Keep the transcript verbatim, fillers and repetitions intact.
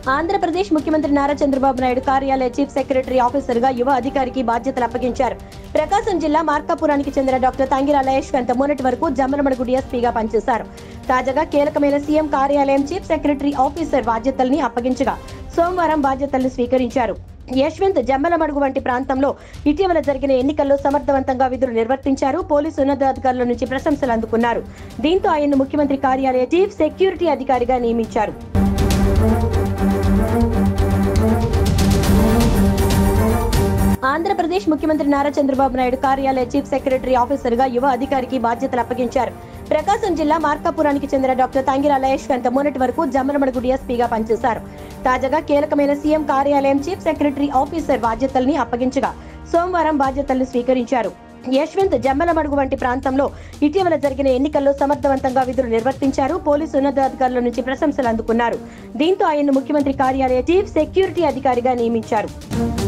ఆంధ్రప్రదేశ్ ముఖ్యమంత్రి నారా చంద్రబాబు నాయుడు కార్యాలయ chief secretary officer గా యువ అధికారికి బాధ్యతలు అప్పగించారు. ప్రకాశం జిల్లా మార్కాపురానికి చెందిన డాక్టర్ తంగిరాల యశ్వంత్ మొన్నటి వరకు జమ్మలమడుగు డీఎస్పీగా పనిచేశారు. తాజాగా కీలకమైన సీఎం కార్యాలయం చీఫ్ సెక్రటరీ ఆఫీసర్ బాధ్యతల్ని అప్పగించగా సోమవారం బాధ్యతల్ని స్వీకరించారు. యశ్వంత్ జమ్మలమడుగు వంటి ప్రాంతంలో ఇటీవల జరిగిన ఎన్నికల్లో సమర్థవంతంగా విధులు నిర్వర్తించారు. పోలీసు ఉన్నతాధికారుల నుంచి ప్రశంసలు అందుకున్నారు. దీంతో ఆయన్ను ముఖ్యమంత్రి కార్యాలయ చీఫ్ సెక్యూరిటీ అధికారిగా నియమించారు. ఆంధ్రప్రదేశ్ ముఖ్యమంత్రి నారా చంద్రబాబు నాయుడు కార్యాలయ చీఫ్ సెక్రటరీ ఆఫీసర్ గా యువ అధికారికి బాధ్యతలు అప్పగించారు. ప్రకాశం జిల్లా మార్కాపురానికి చెందిన డాక్టర్ తంగిరాల యశ్వంత్ మొన్నటి వరకు జమ్మలమడుగు డీఎస్పీగా పనిచేశారు. తాజాగా కీలకమైన సీఎం కార్యాలయం చీఫ్ సెక్రటరీ ఆఫీసర్ బాధ్యతల్ని అప్పగించగా సోమవారం బాధ్యతల్ని స్వీకరించారు. యశ్వంత్ జమ్మలమడుగు వంటి ప్రాంతంలో ఇటీవల జరిగిన ఎన్నికల్లో సమర్థవంతంగా విధులు నిర్వర్తించారు. పోలీసు ఉన్నతాధికారుల నుంచి ప్రశంసలు అందుకున్నారు. దీంతో ఆయన్ను ముఖ్యమంత్రి కార్యాలయ చీఫ్ సెక్యూరిటీ అధికారిగా నియమించారు.